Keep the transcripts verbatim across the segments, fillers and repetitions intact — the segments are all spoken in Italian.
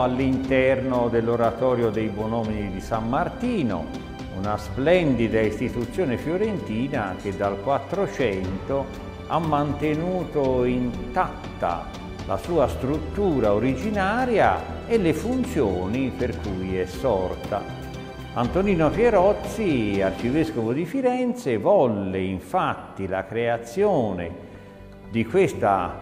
all'interno dell'Oratorio dei Buonomini di San Martino, una splendida istituzione fiorentina che dal Quattrocento ha mantenuto intatta la sua struttura originaria e le funzioni per cui è sorta. Antonino Pierozzi, arcivescovo di Firenze, volle infatti la creazione di questa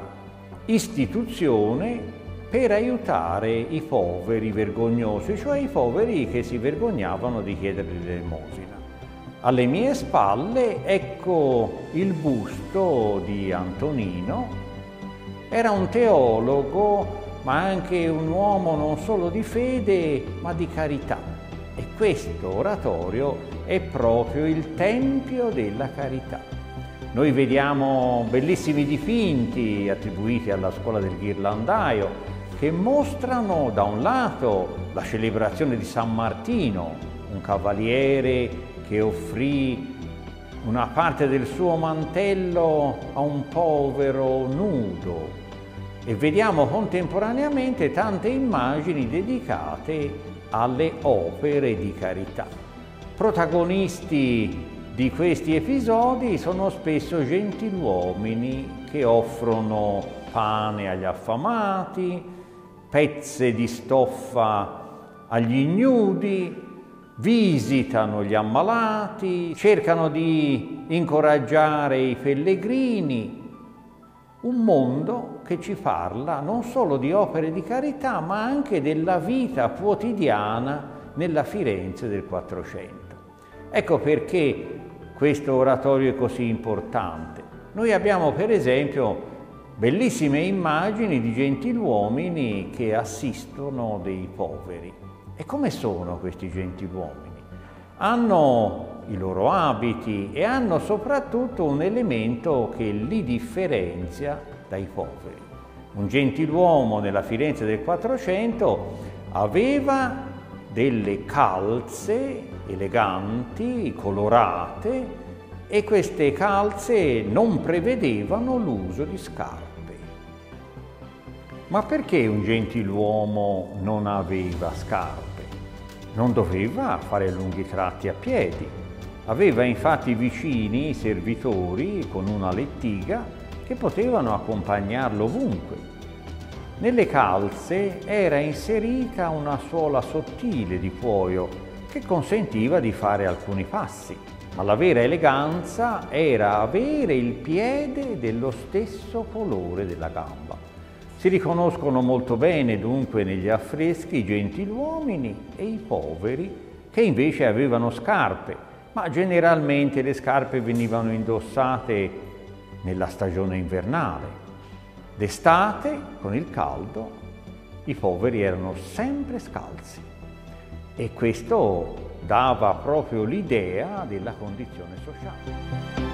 istituzione per aiutare i poveri vergognosi, cioè i poveri che si vergognavano di chiedere l'elemosina. Alle mie spalle ecco il busto di Antonino. Era un teologo, ma anche un uomo non solo di fede, ma di carità. E questo oratorio è proprio il tempio della carità. Noi vediamo bellissimi dipinti attribuiti alla scuola del ghirlandaio che mostrano da un lato la celebrazione di San Martino, un cavaliere che offrì una parte del suo mantello a un povero nudo, e vediamo contemporaneamente tante immagini dedicate alle opere di carità. Protagonisti di questi episodi sono spesso gentiluomini che offrono pane agli affamati, pezze di stoffa agli ignudi, visitano gli ammalati, cercano di incoraggiare i pellegrini. Un mondo che ci parla non solo di opere di carità, ma anche della vita quotidiana nella Firenze del Quattrocento. Ecco perché questo oratorio è così importante. Noi abbiamo per esempio bellissime immagini di gentiluomini che assistono dei poveri. E come sono questi gentiluomini? Hanno i loro abiti e hanno soprattutto un elemento che li differenzia dai poveri. Un gentiluomo nella Firenze del Quattrocento aveva delle calze eleganti, colorate, e queste calze non prevedevano l'uso di scarpe. Ma perché un gentiluomo non aveva scarpe? Non doveva fare lunghi tratti a piedi. Aveva infatti vicini, servitori con una lettiga che potevano accompagnarlo ovunque. Nelle calze era inserita una suola sottile di cuoio che consentiva di fare alcuni passi. Ma la vera eleganza era avere il piede dello stesso colore della gamba. Si riconoscono molto bene dunque negli affreschi i gentiluomini e i poveri che invece avevano scarpe, ma generalmente le scarpe venivano indossate nella stagione invernale. D'estate, con il caldo, i poveri erano sempre scalzi e questo dava proprio l'idea della condizione sociale.